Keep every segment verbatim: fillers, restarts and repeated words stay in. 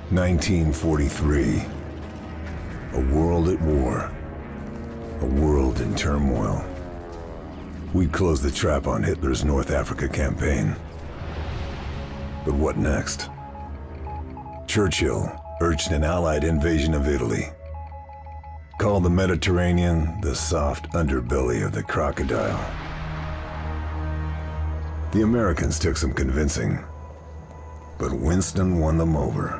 nineteen forty-three. A world at war. A world in turmoil. We'd closed the trap on Hitler's North Africa campaign. But what next? Churchill urged an Allied invasion of Italy. Called the Mediterranean the soft underbelly of the crocodile. The Americans took some convincing, but Winston won them over.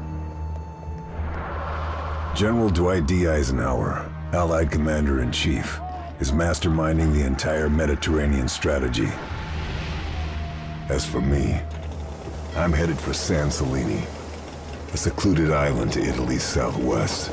General Dwight D. Eisenhower, Allied Commander-in-Chief, is masterminding the entire Mediterranean strategy. As for me, I'm headed for San Celini, a secluded island to Italy's southwest.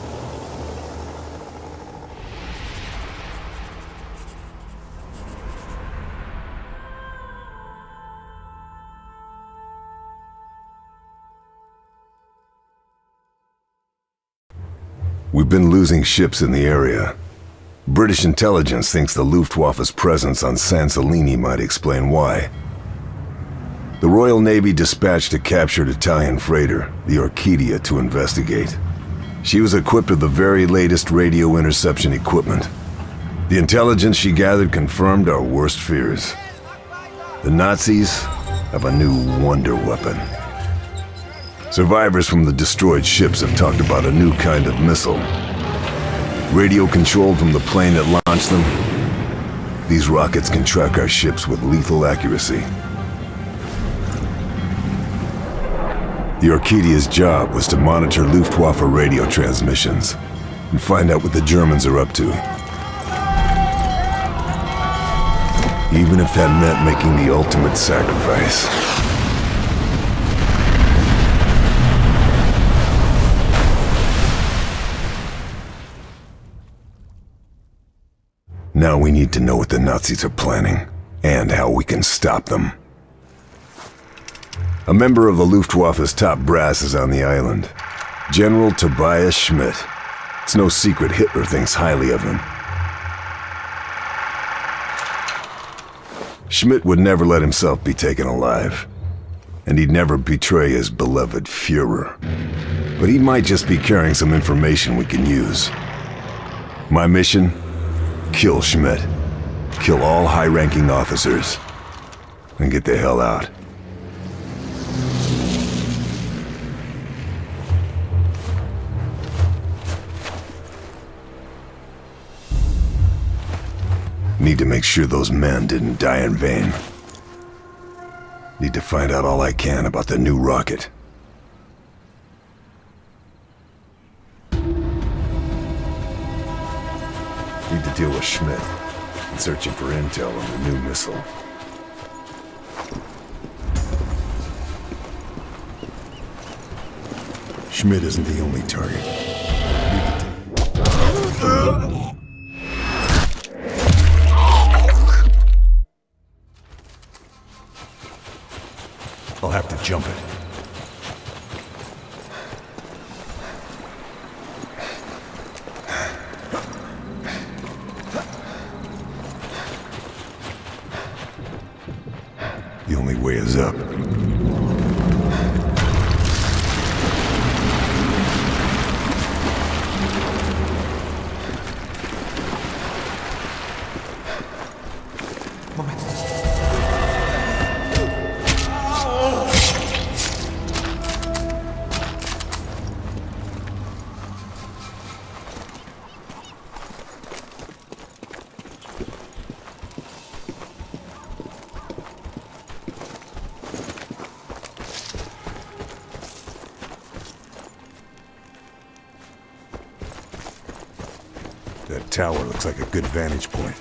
We've been losing ships in the area. British intelligence thinks the Luftwaffe's presence on San Celini might explain why. The Royal Navy dispatched a captured Italian freighter, the Orchidia, to investigate. She was equipped with the very latest radio interception equipment. The intelligence she gathered confirmed our worst fears. The Nazis have a new wonder weapon. Survivors from the destroyed ships have talked about a new kind of missile. Radio controlled from the plane that launched them. These rockets can track our ships with lethal accuracy. The Orchidia's job was to monitor Luftwaffe radio transmissions and find out what the Germans are up to. Even if that meant making the ultimate sacrifice. Now we need to know what the Nazis are planning, and how we can stop them. A member of the Luftwaffe's top brass is on the island. General Tobias Schmidt. It's no secret Hitler thinks highly of him. Schmidt would never let himself be taken alive. And he'd never betray his beloved Führer. But he might just be carrying some information we can use. My mission? Kill Schmidt. Kill all high-ranking officers. And get the hell out. Need to make sure those men didn't die in vain. Need to find out all I can about the new rocket. Need to deal with Schmidt and searching for intel on the new missile. Schmidt isn't the only target. I'll have to jump it. The only way is up. That tower looks like a good vantage point.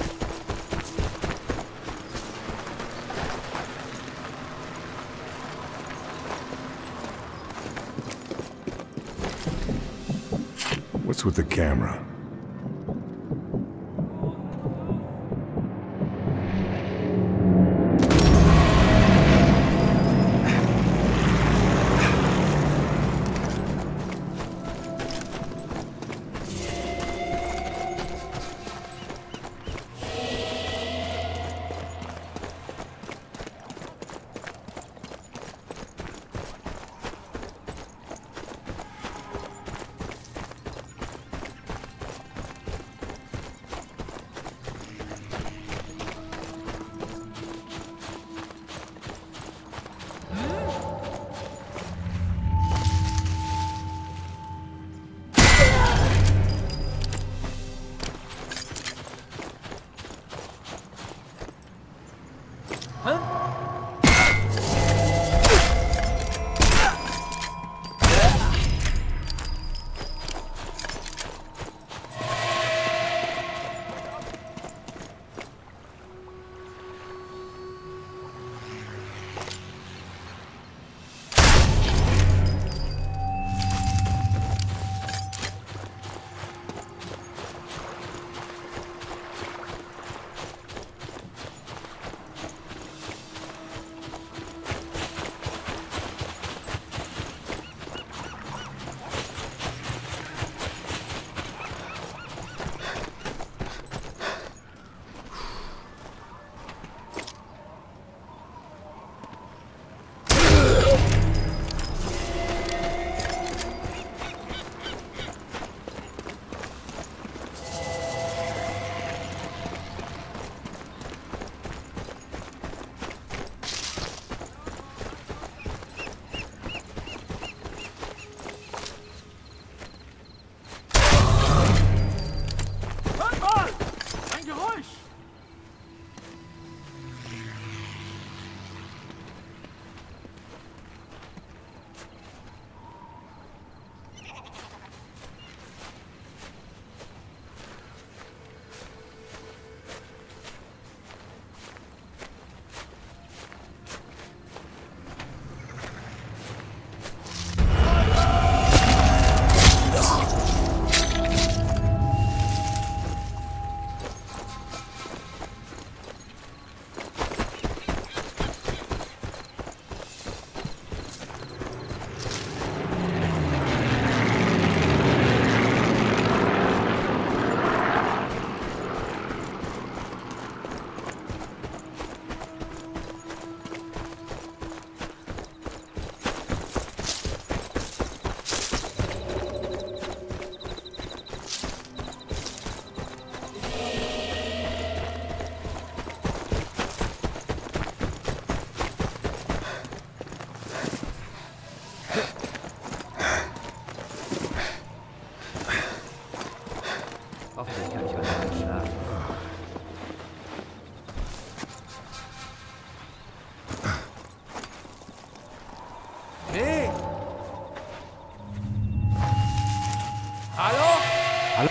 What's with the camera? Hoffentlich kann ich heute Abend schlafen. Hey! Hallo? Hallo?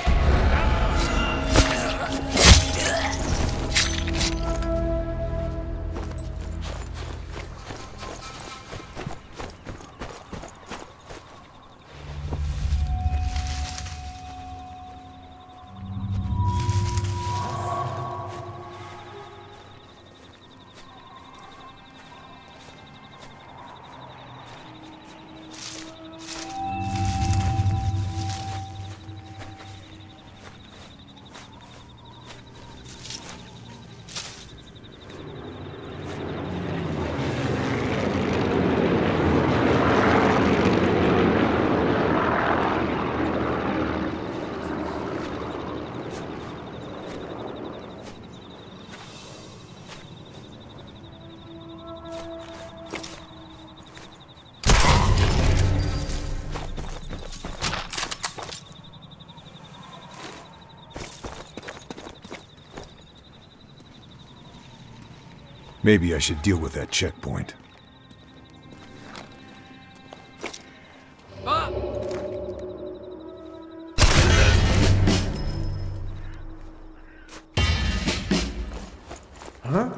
Maybe I should deal with that checkpoint. Ah! Huh?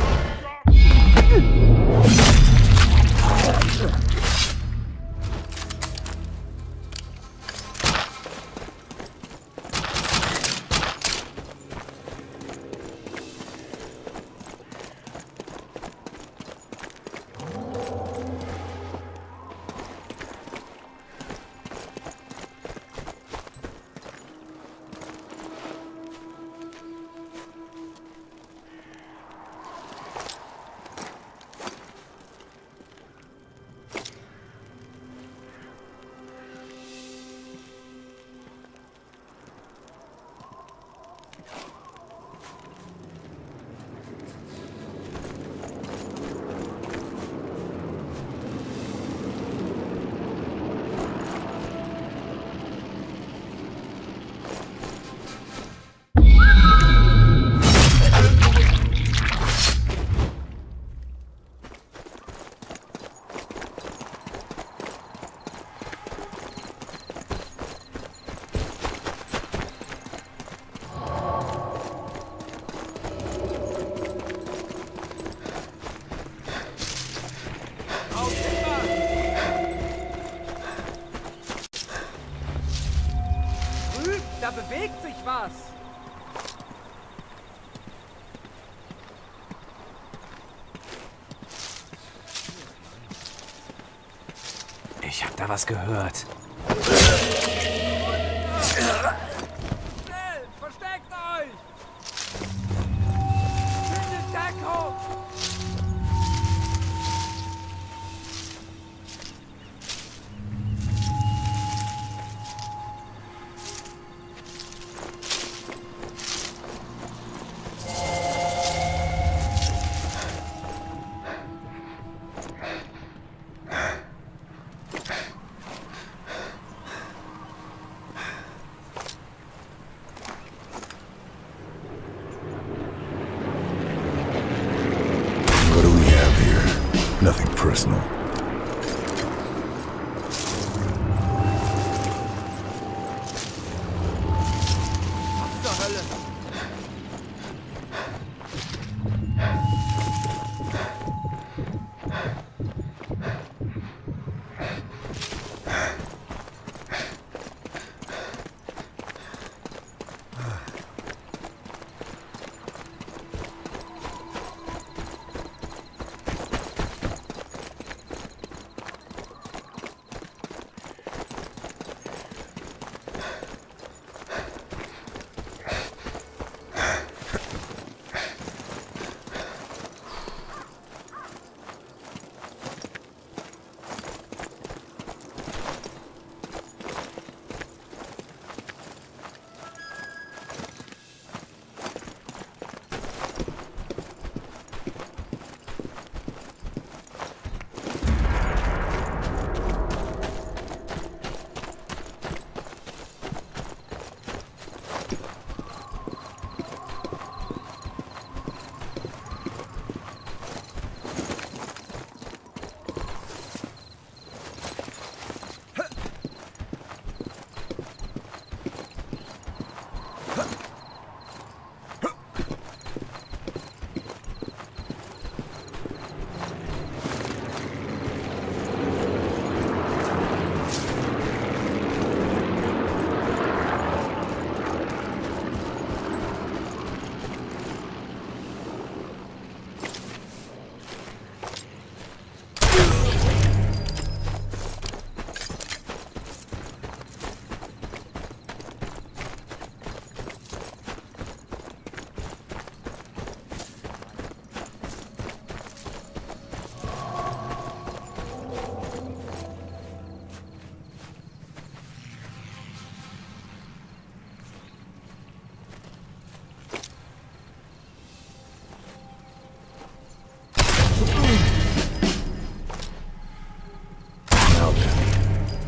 Da bewegt sich was! Ich hab da was gehört. Schnell! Versteckt euch! Findet Deckung!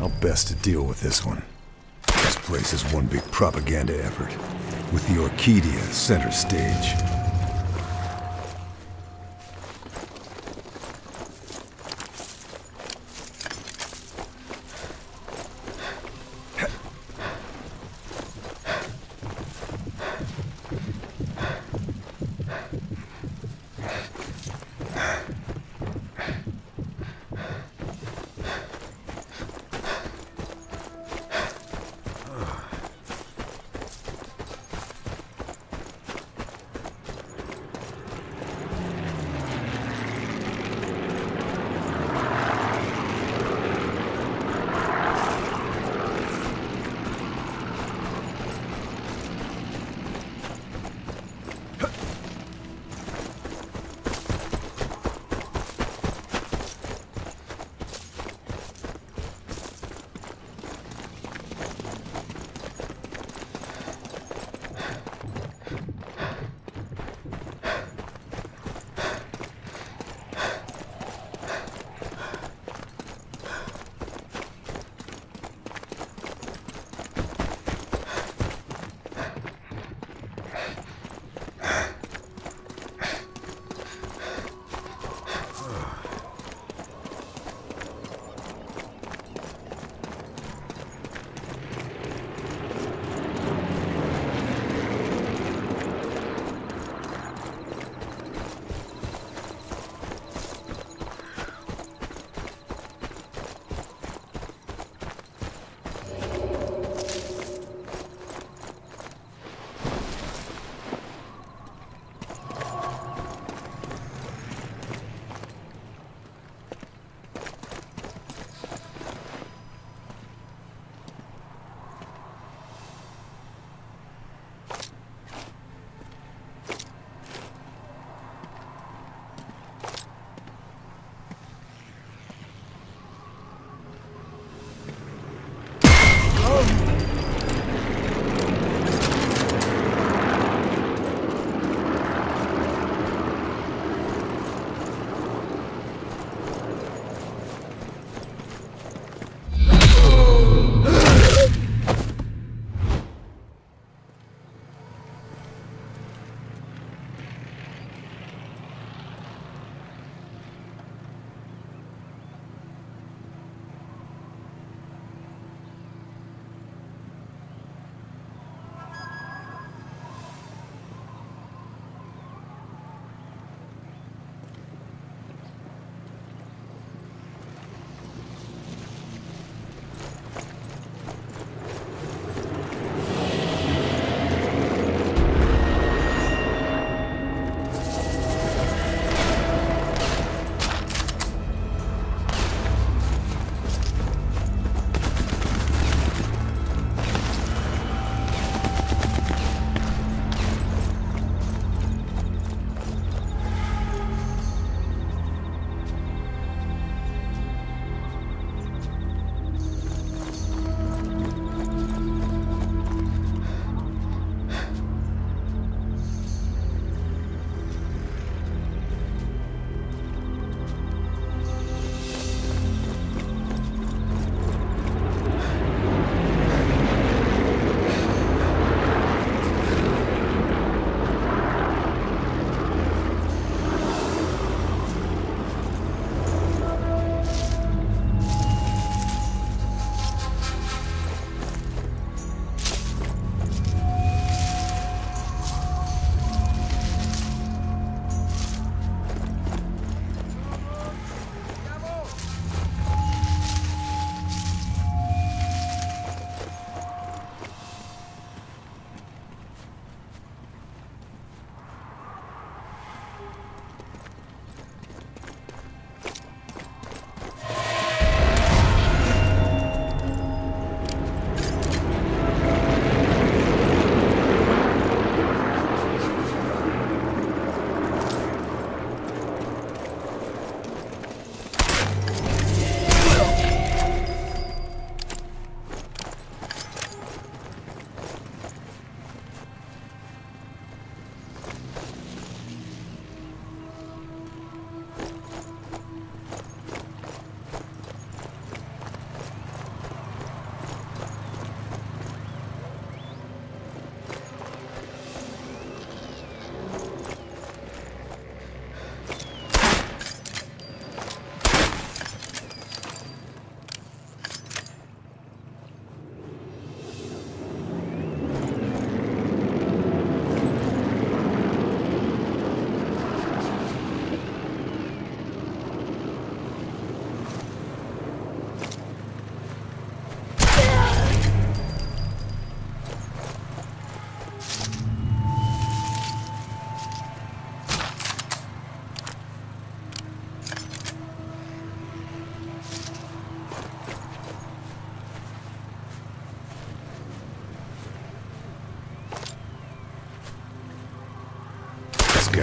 how best to deal with this one. This place is one big propaganda effort, with the Orchidia center stage.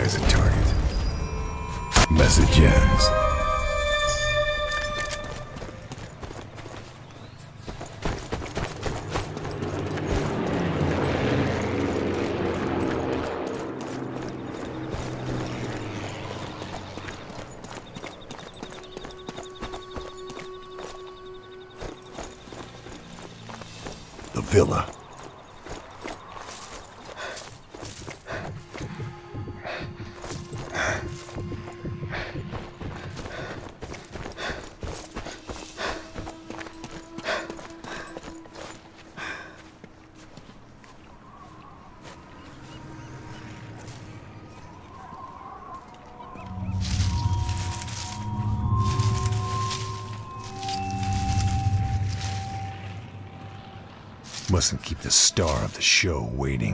as a target. Message ends. The villa. Mustn't keep the star of the show waiting.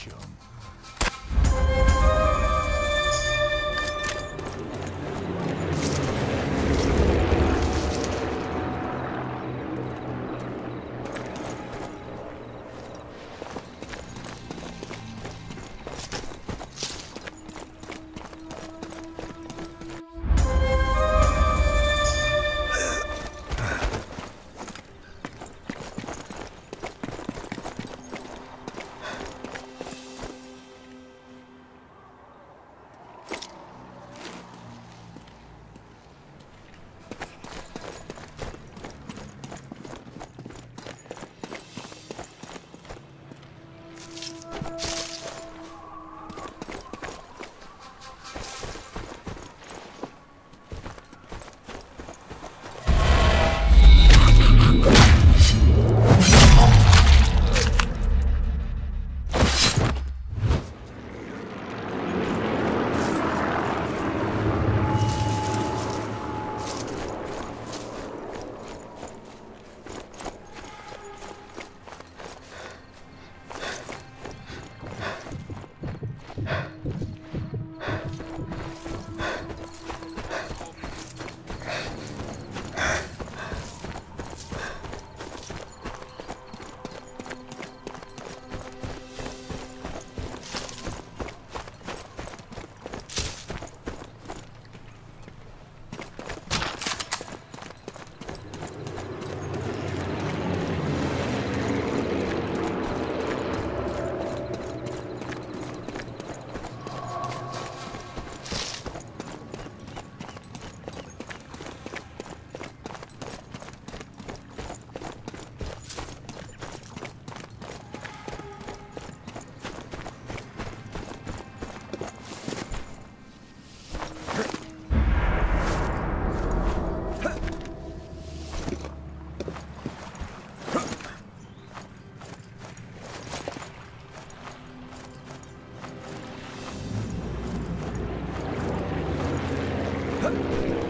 chum. Huh?